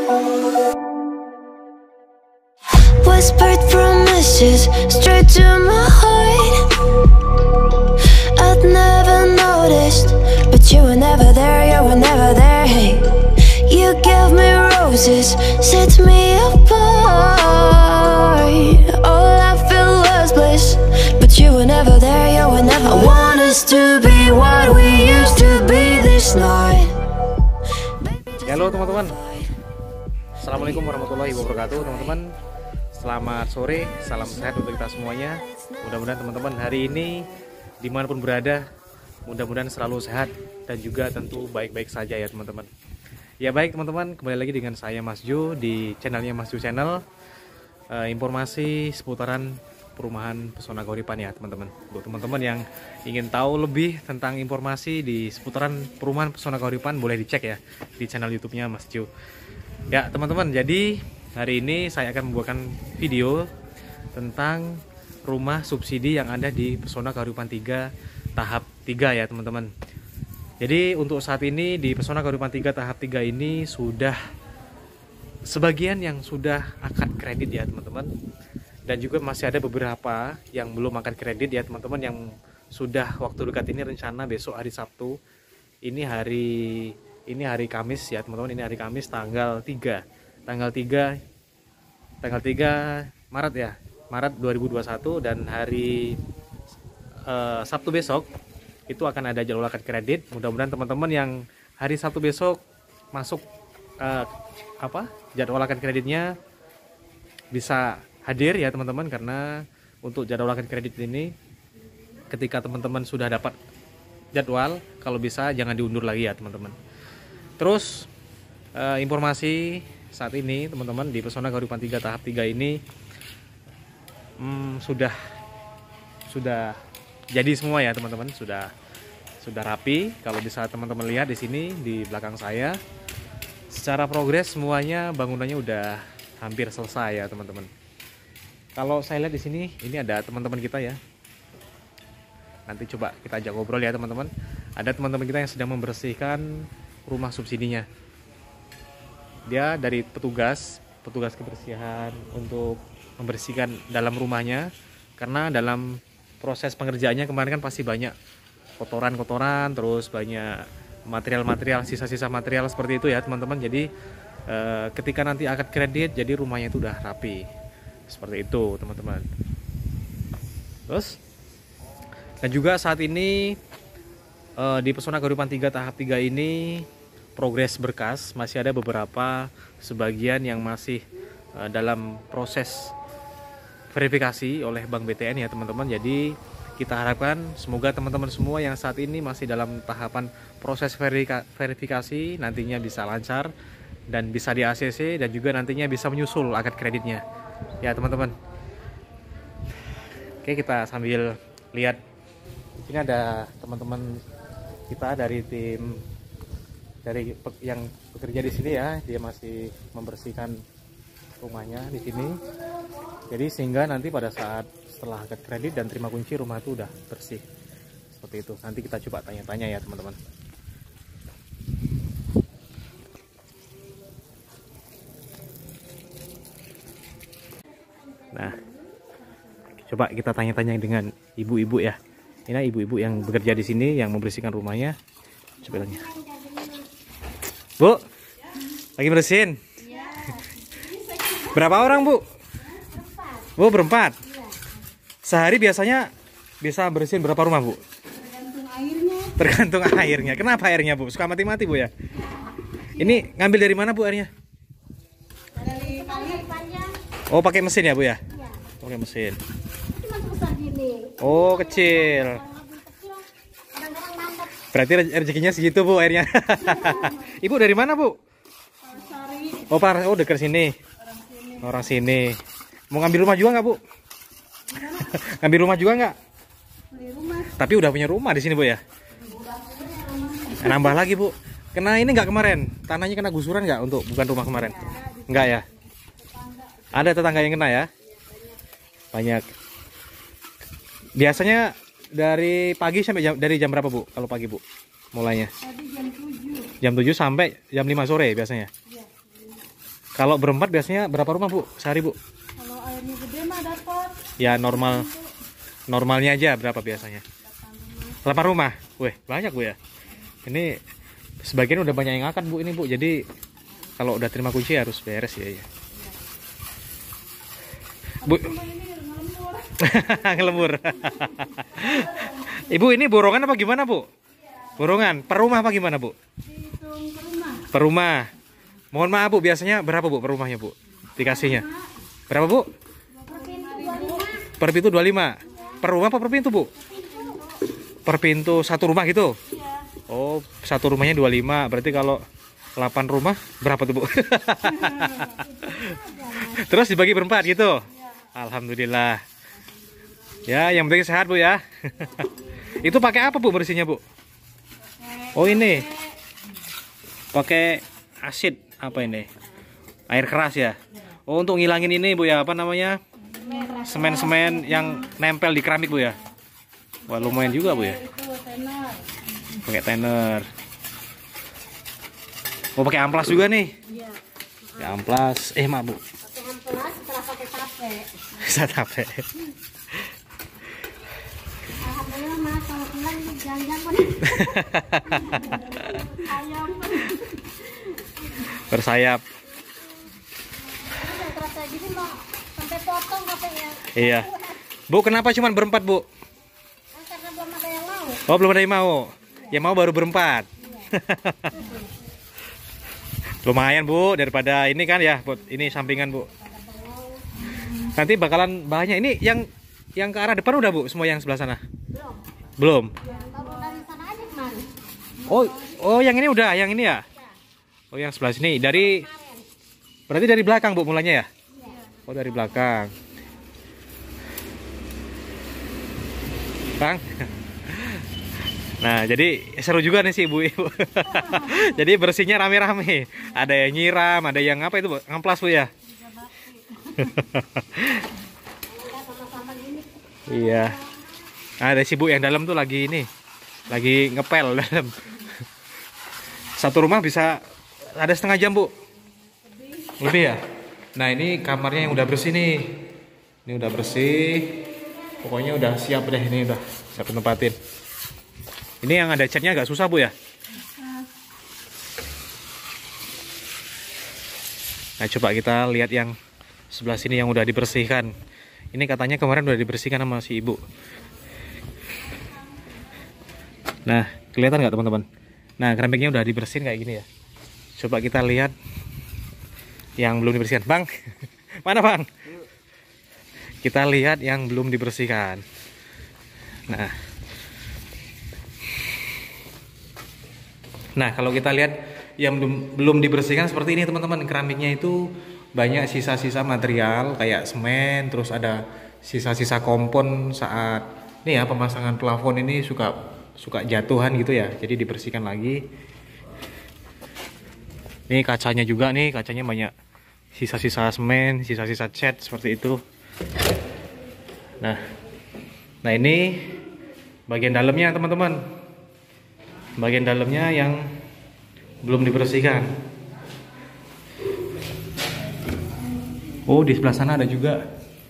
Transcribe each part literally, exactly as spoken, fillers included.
Whispered promises straight to my heart. I'd never noticed, but you were never there, you were never there. Hey, you gave me roses, set me apart. All I felt was bliss, but you were never there, you were never there. I want us to be what we used to be this night. Halo teman-teman, assalamualaikum warahmatullahi wabarakatuh teman-teman. Selamat sore, salam sehat untuk kita semuanya. Mudah-mudahan teman-teman hari ini dimanapun berada, mudah-mudahan selalu sehat dan juga tentu baik-baik saja ya teman-teman. Ya baik teman-teman, kembali lagi dengan saya Mas Jo di channelnya Mas Jo Channel. e, Informasi seputaran perumahan Pesona Kahuripan ya teman-teman. Untuk teman-teman yang ingin tahu lebih tentang informasi di seputaran perumahan Pesona Kahuripan, boleh dicek ya di channel YouTube-nya Mas Jo. Ya teman-teman, jadi hari ini saya akan membuatkan video tentang rumah subsidi yang ada di Pesona Kahuripan tiga tahap tiga ya teman-teman. Jadi untuk saat ini di Pesona Kahuripan tiga tahap tiga ini sudah sebagian yang sudah akad kredit ya teman-teman. Dan juga masih ada beberapa yang belum akad kredit ya teman-teman, yang sudah waktu dekat ini rencana besok hari Sabtu. Ini hari ini hari Kamis ya teman-teman, ini hari Kamis tanggal tiga. Tanggal tiga tanggal tiga Maret ya, Maret dua ribu dua puluh satu, dan hari eh, Sabtu besok itu akan ada jadwal akad kredit. Mudah-mudahan teman-teman yang hari Sabtu besok masuk eh, apa jadwal akad kreditnya bisa hadir ya teman-teman, karena untuk jadwal akad kredit ini ketika teman-teman sudah dapat jadwal, kalau bisa jangan diundur lagi ya teman-teman. Terus eh, informasi saat ini teman-teman di Pesona Kahuripan tiga tahap tiga ini hmm, sudah sudah jadi semua ya teman-teman, sudah sudah rapi. Kalau bisa teman-teman lihat di sini di belakang saya, secara progres semuanya bangunannya udah hampir selesai ya teman-teman. Kalau saya lihat di sini, ini ada teman-teman kita ya. Nanti coba kita ajak ngobrol ya teman-teman. Ada teman-teman kita yang sedang membersihkan rumah subsidinya. Dia dari petugas, petugas kebersihan untuk membersihkan dalam rumahnya, karena dalam proses pengerjaannya kemarin kan pasti banyak kotoran-kotoran, terus banyak material-material, sisa-sisa material seperti itu ya teman-teman. Jadi eh, ketika nanti akad kredit, jadi rumahnya itu udah rapi seperti itu teman-teman. Terus dan juga saat ini eh, di Pesona Kahuripan tiga tahap tiga ini progres berkas masih ada beberapa sebagian yang masih uh, dalam proses verifikasi oleh Bank B T N ya teman-teman. Jadi kita harapkan semoga teman-teman semua yang saat ini masih dalam tahapan proses verifikasi nantinya bisa lancar dan bisa di A C C, dan juga nantinya bisa menyusul akad kreditnya ya teman-teman. Oke, kita sambil lihat, ini ada teman-teman kita dari tim dari yang bekerja di sini ya, dia masih membersihkan rumahnya di sini. Jadi sehingga nanti pada saat setelah akad kredit dan terima kunci, rumah itu udah bersih seperti itu. Nanti kita coba tanya-tanya ya teman-teman. Nah, coba kita tanya-tanya dengan ibu-ibu ya. Ini ibu-ibu yang bekerja di sini yang membersihkan rumahnya. Coba tanya. Bu, lagi bersihin? Ya. Berapa orang bu? Bu berempat? Ya. Sehari biasanya bisa bersihin berapa rumah bu? Tergantung airnya. Tergantung airnya. Kenapa airnya bu? Suka mati-mati bu ya? Ini ngambil dari mana bu airnya? Dari kali panjang. Oh pakai mesin ya bu ya? Ya. Pakai mesin. Cuma sebesar gini. Oh kecil. Berarti rezekinya segitu bu airnya. Ibu dari mana bu? Sari. Oh par, oh dekat sini. Orang sini. Orang sini. Mau ngambil rumah juga nggak bu? Ngambil rumah juga nggak? Beli rumah. Tapi udah punya rumah di sini bu ya? Nambah lagi bu. Kena ini nggak kemarin? Tanahnya kena gusuran nggak untuk bukan rumah kemarin? Nggak ya? Ada tetangga yang kena ya? Banyak. Biasanya dari pagi sampai jam, dari jam berapa bu? Kalau pagi bu mulainya? Tadi jam tujuh. Jam tujuh sampai jam lima sore biasanya. Iya. Kalau berempat biasanya berapa rumah Bu sehari Bu? Kalau airnya gede mah dapat Ya normal, normalnya aja berapa biasanya? delapan rumah. Wih banyak Bu ya. Ini sebagian udah banyak yang angkat Bu ini Bu. Jadi kalau udah terima kunci harus beres ya. Ya. Bu. Ngelembur. Ibu ini borongan apa gimana Bu? Borongan per rumah apa gimana Bu? dihitung ke rumah. Per rumah. Mohon maaf Bu, biasanya berapa Bu per rumahnya Bu? Dikasihnya. Berapa Bu? Per pintu dua puluh lima. Per rumah apa per pintu Bu? Per pintu satu rumah gitu? Oh, satu rumahnya dua puluh lima. Berarti kalau delapan rumah berapa tuh Bu? Terus dibagi berempat gitu? Alhamdulillah. Ya, yang penting sehat Bu ya. Itu pakai apa Bu bersihnya Bu? Oh ini. Pakai asid apa ini? Air keras ya. Oh untuk ngilangin ini Bu ya, apa namanya? Semen-semen yang nempel di keramik Bu ya. Wah lumayan juga Bu ya. Pakai tenor. Oh pakai amplas juga nih. Iya. Ya amplas. Eh mak Bu. Pakai amplas setelah pakai tape. Bisa tape. Alhamdulillah Mas, kalau pulang jalan-jalan pun. Ayam. Bersayap. Udah terasa gini mau sampai potong katanya. Iya. Bu kenapa cuman berempat Bu? Kan karena belum ada yang mau. Oh belum ada yang mau. Yang mau baru berempat. Lumayan Bu daripada ini kan ya, Bu. Ini sampingan Bu. Nanti bakalan banyak. Ini yang yang ke arah depan udah Bu, semua yang sebelah sana. Belum. Belum. Kalau dari sana aja kemarin. Oh, oh yang ini udah, yang ini ya. Oh yang sebelah sini dari berarti dari belakang Bu mulanya ya? Oh dari belakang. Bang. Nah, jadi seru juga nih sih ibu-ibu. Jadi bersihnya rame-rame. Ada yang nyiram, ada yang apa itu, Bu? Ngamplas, Bu ya? Iya. Nah, ada si Bu yang dalam tuh lagi ini. Lagi ngepel dalam. Satu rumah bisa ada setengah jam, Bu. Lebih ya? Nah, ini kamarnya yang udah bersih nih. Ini udah bersih. Pokoknya udah siap deh, ini udah siap tempatin. Ini yang ada catnya agak susah Bu ya? Nah coba kita lihat yang sebelah sini yang udah dibersihkan. Ini katanya kemarin udah dibersihkan sama si ibu. Nah kelihatan nggak teman-teman? Nah keramiknya udah dibersihin kayak gini ya. Coba kita lihat yang belum dibersihkan. Bang, mana Bang? Kita lihat yang belum dibersihkan. Nah Nah, kalau kita lihat yang belum, belum dibersihkan seperti ini teman-teman, keramiknya itu banyak sisa-sisa material kayak semen, terus ada sisa-sisa kompon saat ini ya pemasangan plafon ini suka suka jatuhan gitu ya. Jadi dibersihkan lagi. Ini kacanya juga nih, kacanya banyak sisa-sisa semen, sisa-sisa cat seperti itu. Nah. Nah, ini bagian dalamnya teman-teman. Bagian dalamnya yang belum dibersihkan. Oh di sebelah sana ada juga.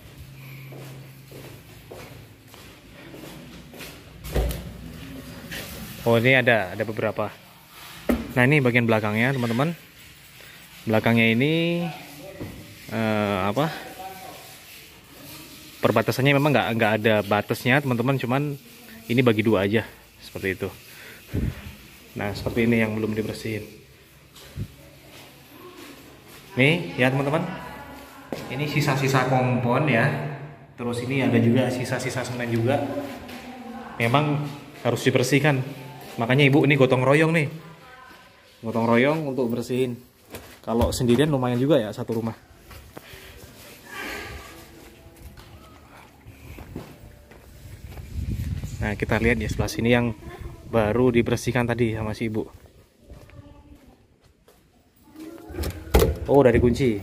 Oh ini ada ada beberapa. Nah ini bagian belakangnya teman-teman. Belakangnya ini eh, apa? Perbatasannya memang nggak nggak ada batasnya teman-teman. Cuman ini bagi dua aja seperti itu. Nah seperti ini yang belum dibersihin. Nih ya teman-teman, ini sisa-sisa kompon ya. Terus ini ada juga sisa-sisa semen juga. Memang harus dibersihkan. Makanya ibu ini gotong royong nih, gotong royong untuk bersihin. Kalau sendirian lumayan juga ya satu rumah. Nah kita lihat ya sebelah sini yang baru dibersihkan tadi sama si ibu. Oh udah dikunci.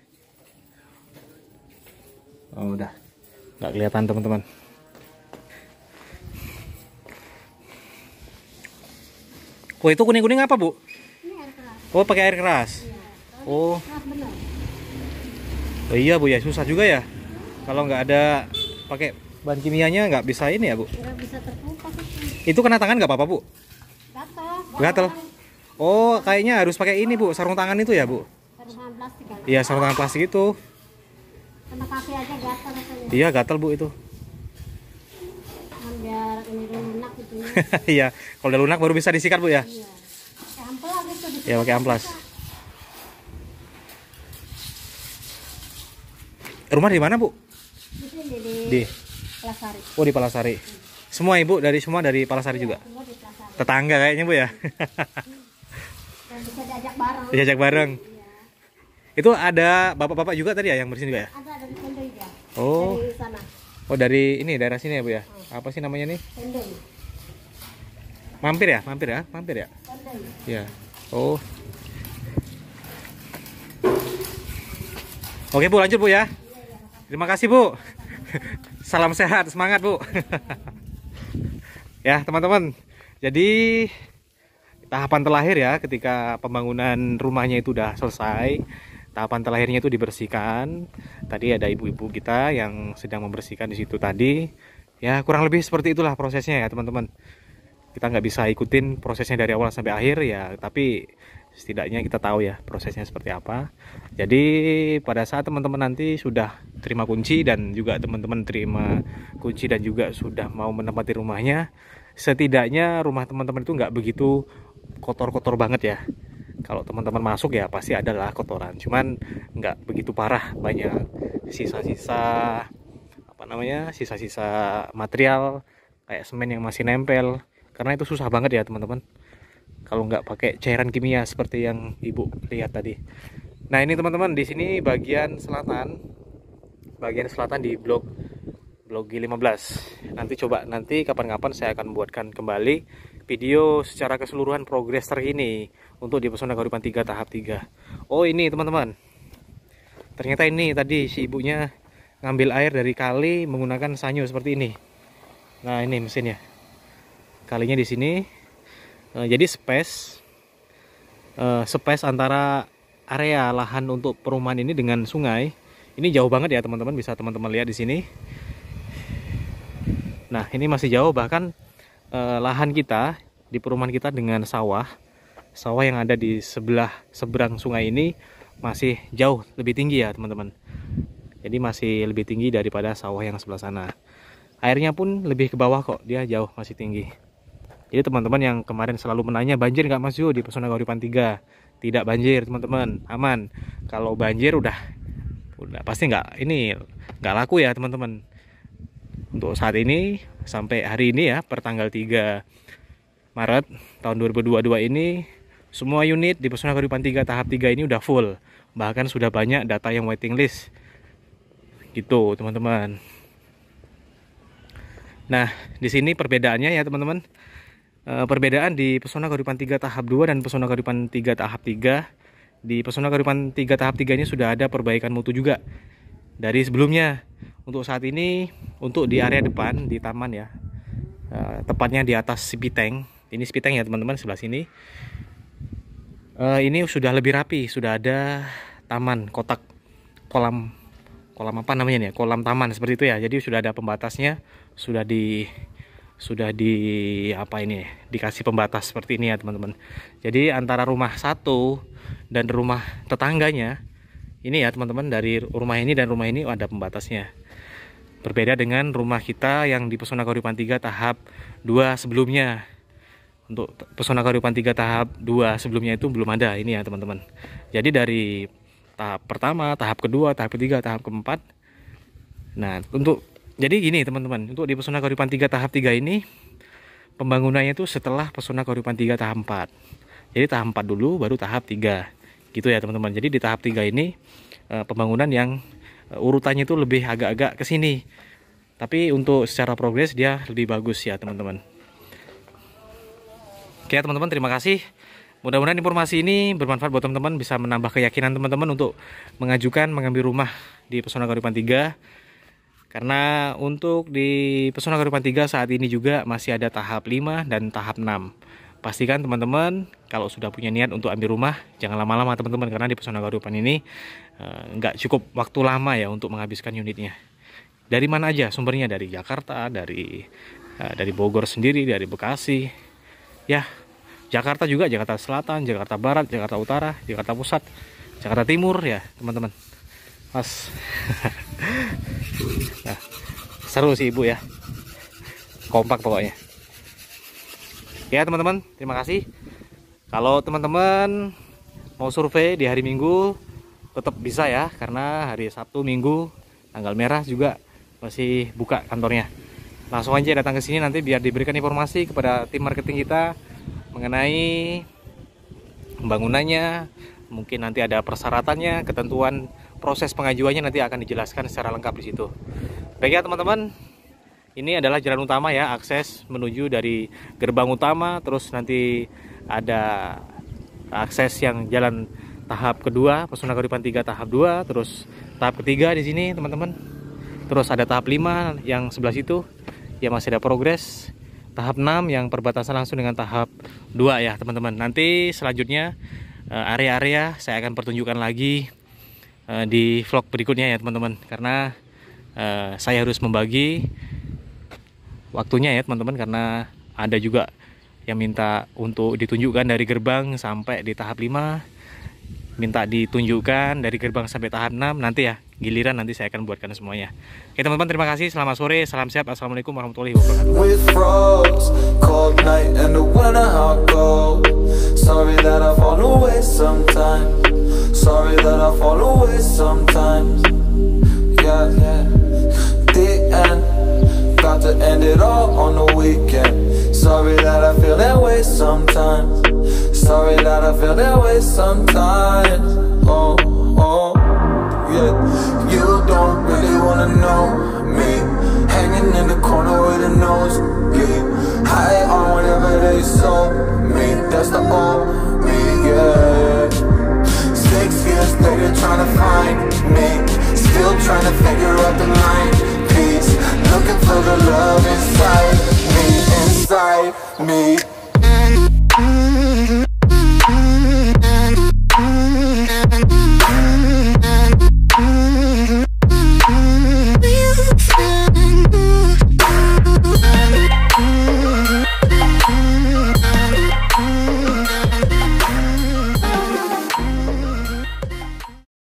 Oh udah nggak kelihatan teman-teman. Oh itu kuning-kuning apa Bu? Ini air keras. Oh pakai air keras. Iya. Kalau Oh. Keras bener. Oh iya Bu ya, susah juga ya. Kalau nggak ada pakai bahan kimianya nggak bisa ini ya Bu. Nggak bisa terkupas itu. Itu kena tangan nggak apa-apa Bu? Gatel. Gatel. Oh, kayaknya harus pakai ini Bu, sarung tangan itu ya Bu? Sarung tangan plastik kan. Iya, sarung tangan plastik itu. Kena kaki aja gatel rasanya. Iya, gatel Bu itu. Kan biar ini lunak gitu ya. Iya, kalau udah lunak baru bisa disikat Bu ya. Iya. Pakai amplas gitu. disikat Ya, pakai amplas. bisa. Rumah di mana Bu? Di sini di, Di. Palasari. Oh, di Palasari. Semua Ibu dari semua dari Palasari juga. Semua di Palasari. Tetangga kayaknya Bu ya. Dan bisa diajak bareng. Diajak bareng. Iya. Itu ada bapak-bapak juga tadi ya yang bersihin juga ya? Ada dari Tendoi ya. Oh. Dari sana. Oh, dari ini daerah sini ya Bu ya? Apa sih namanya nih? Tendoi. Mampir ya? Mampir ya? Mampir ya? Tendoi. Iya. Oh. Oke Bu, lanjut Bu ya. Terima kasih Bu. Salam sehat, semangat Bu. Ya teman-teman. Jadi tahapan terakhir ya ketika pembangunan rumahnya itu udah selesai. Tahapan terakhirnya itu dibersihkan. Tadi ada ibu-ibu kita yang sedang membersihkan di situ tadi. Ya kurang lebih seperti itulah prosesnya ya teman-teman. Kita nggak bisa ikutin prosesnya dari awal sampai akhir ya, tapi setidaknya kita tahu ya prosesnya seperti apa. Jadi pada saat teman-teman nanti sudah terima kunci dan juga teman-teman terima kunci dan juga sudah mau menempati rumahnya, setidaknya rumah teman-teman itu nggak begitu kotor-kotor banget ya. Kalau teman-teman masuk ya pasti adalah kotoran, cuman nggak begitu parah, banyak sisa-sisa apa namanya sisa-sisa material kayak semen yang masih nempel, karena itu susah banget ya teman-teman kalau nggak pakai cairan kimia seperti yang ibu lihat tadi. Nah ini teman-teman, di sini bagian selatan, bagian selatan di blok blok G lima belas. Nanti coba nanti kapan-kapan saya akan buatkan kembali video secara keseluruhan progres terkini untuk di Pesona Kahuripan tiga tahap tiga. Oh ini teman-teman, ternyata ini tadi si ibunya ngambil air dari kali menggunakan sanyo seperti ini. Nah ini mesinnya, kalinya di sini. Jadi space uh, space antara area lahan untuk perumahan ini dengan sungai ini jauh banget ya teman-teman, bisa teman-teman lihat di sini. Nah ini masih jauh, bahkan uh, lahan kita di perumahan kita dengan sawah sawah yang ada di sebelah seberang sungai ini masih jauh lebih tinggi ya teman-teman. Jadi masih lebih tinggi daripada sawah yang sebelah sana. Airnya pun lebih ke bawah kok, dia jauh masih tinggi. Jadi teman-teman yang kemarin selalu menanya banjir nggak Mas Yu di Pesona Kahuripan tiga, tidak banjir teman-teman, aman. Kalau banjir udah udah pasti nggak ini nggak laku ya teman-teman. Untuk saat ini sampai hari ini ya per tanggal tiga Maret tahun dua ribu dua puluh dua ini semua unit di Pesona Kahuripan tiga tahap tiga ini udah full, bahkan sudah banyak data yang waiting list gitu teman-teman. Nah di sini perbedaannya ya teman-teman. Perbedaan di Pesona Kahuripan tiga tahap dua dan Pesona Kahuripan tiga tahap tiga. Di Pesona Kahuripan tiga tahap tiga ini sudah ada perbaikan mutu juga dari sebelumnya. Untuk saat ini, untuk di area depan di taman ya, tepatnya di atas spiteng. Ini spiteng ya teman-teman, sebelah sini. Ini sudah lebih rapi, sudah ada taman kotak kolam kolam apa namanya nih? Kolam taman seperti itu ya. Jadi sudah ada pembatasnya, sudah di sudah di apa ini dikasih pembatas seperti ini ya teman-teman. Jadi antara rumah satu dan rumah tetangganya ini ya teman-teman, dari rumah ini dan rumah ini ada pembatasnya. Berbeda dengan rumah kita yang di Pesona Kahuripan tiga tahap dua sebelumnya. Untuk Pesona Kahuripan tiga tahap dua sebelumnya itu belum ada ini ya teman-teman. Jadi dari tahap pertama, tahap kedua, tahap ketiga, tahap keempat. Nah untuk jadi gini teman-teman, untuk di Pesona Kahuripan tiga tahap tiga ini pembangunannya itu setelah Pesona Kahuripan tiga tahap empat. Jadi tahap empat dulu baru tahap tiga. Gitu ya teman-teman. Jadi di tahap tiga ini pembangunan yang urutannya itu lebih agak-agak ke sini. Tapi untuk secara progres dia lebih bagus ya teman-teman. Oke teman-teman, terima kasih. Mudah-mudahan informasi ini bermanfaat buat teman-teman, bisa menambah keyakinan teman-teman untuk mengajukan mengambil rumah di Pesona Kahuripan tiga. Karena untuk di Pesona Kahuripan tiga saat ini juga masih ada tahap lima dan tahap enam. pastikan teman-teman kalau sudah punya niat untuk ambil rumah jangan lama-lama teman-teman, karena di Pesona Kehidupan ini nggak uh, cukup waktu lama ya untuk menghabiskan unitnya. Dari mana aja sumbernya? Dari Jakarta, dari uh, dari Bogor sendiri, dari Bekasi, ya Jakarta juga, Jakarta Selatan, Jakarta Barat, Jakarta Utara, Jakarta Pusat, Jakarta Timur ya teman-teman. Mas, nah, seru sih ibu ya, kompak pokoknya. Ya teman-teman, terima kasih. Kalau teman-teman mau survei di hari Minggu tetap bisa ya, karena hari Sabtu Minggu tanggal merah juga masih buka kantornya. Langsung aja datang ke sini nanti biar diberikan informasi kepada tim marketing kita mengenai pembangunannya, mungkin nanti ada persyaratannya, ketentuan proses pengajuannya nanti akan dijelaskan secara lengkap di situ. Baik ya teman-teman. Ini adalah jalan utama ya, akses menuju dari gerbang utama, terus nanti ada akses yang jalan tahap kedua, Pesona Kehidupan tiga tahap dua, terus tahap ketiga di sini teman-teman. Terus ada tahap lima yang sebelah situ, ya masih ada progres. Tahap enam yang perbatasan langsung dengan tahap dua ya teman-teman. Nanti selanjutnya area-area saya akan pertunjukkan lagi di vlog berikutnya ya teman-teman, karena saya harus membagi waktunya ya teman-teman, karena ada juga yang minta untuk ditunjukkan dari gerbang sampai di tahap lima, minta ditunjukkan dari gerbang sampai tahap enam. Nanti ya giliran nanti saya akan buatkan semuanya. Oke teman-teman, terima kasih, selamat sore, salam sehat, assalamualaikum warahmatullahi wabarakatuh. Got to end it all on the weekend. Sorry that I feel that way sometimes. Sorry that I feel that way sometimes. Oh, oh, yeah. You don't really wanna know me. Hanging in the corner with a nosebleed. High on whatever they sold me. That's the old me, yeah. Six years later trying to find me. Still trying to figure out the line piece. Looking for the love inside.